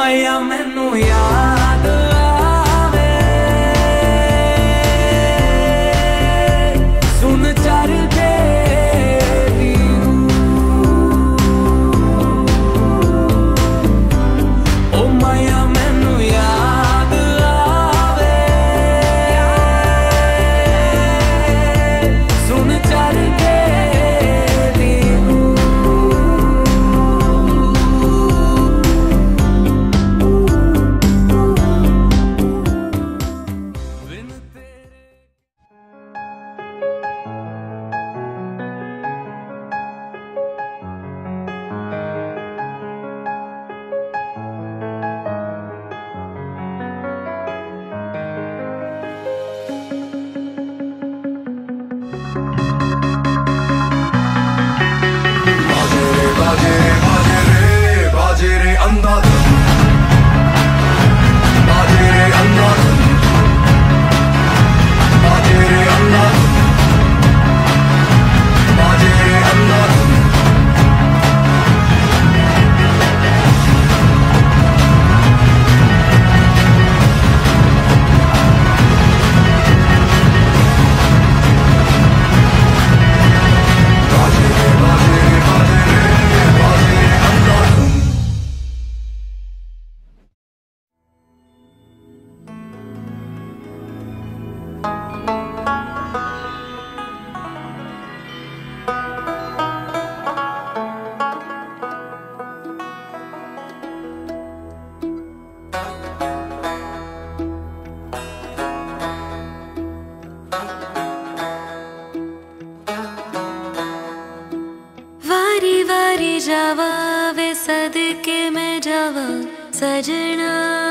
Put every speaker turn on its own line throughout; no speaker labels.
माया मैनू याद आवे सुन चर के ओ माया मैनू याद आवे सुन चर के
जावा वे सदके में जावा सजना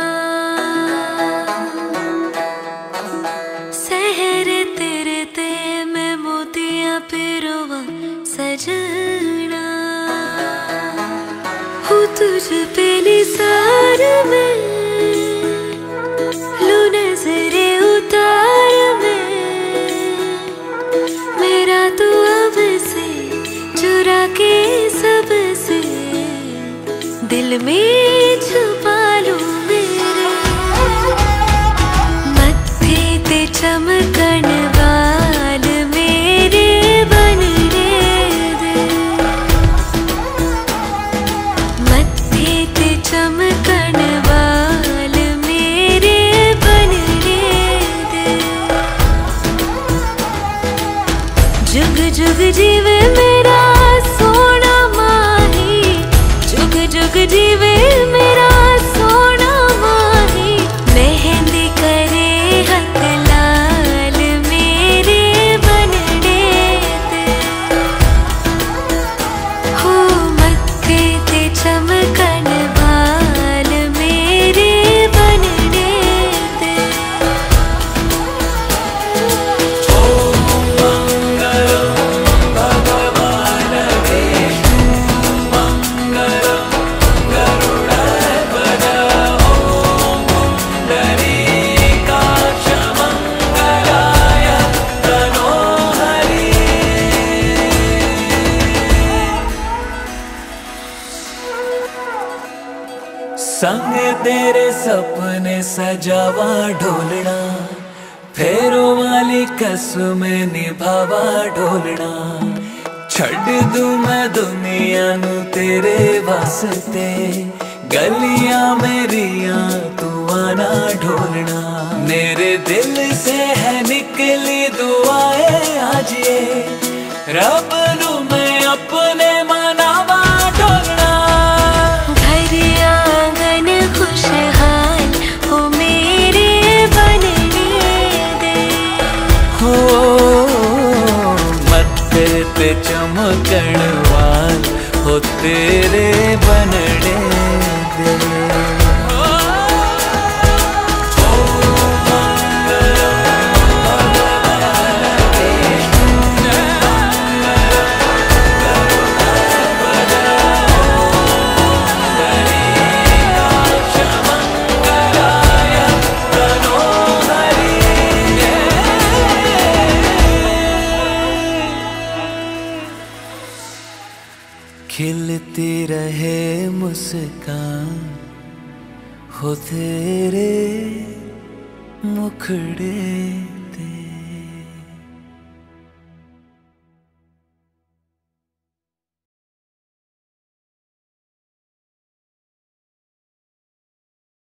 सहर तेरे ते मैं मोतियां पिरोवा सजना हूँ तुझ पे निसार में लू नजरे उतार में मेरा तो अब से चुरा के सबसे दिल में छुपा लूं मेरे मत्थे ते चमकन वाल मेरे बनने दे मत्थे ते चमकन वाल मेरे बनने दे जुग जुग जीवे मेरा सोना माही जुग जुग जीवे मेरा सोना माही मेहंदी करे हक लाल मेरे बनने दे हो मत्थे ते चमकन बाल मेरे बनने दे
संग तेरे सपने सजावा ढोलना फेरो वाली कसम निभावा ढोलना छड़ दूं मैं दुनिया नू तेरे वास्ते गलियां मेरिया तू आना ढोलना मेरे दिल से है निकली दुआएं आज ये रब नू मैं अपने मनावा ढोलना
खुशहाल हो मेरे बनने दे
हो मत्थे ते चमकण वाल हो तेरे बनने दे खिलती रहे मुस्कान हो तेरे मुखड़े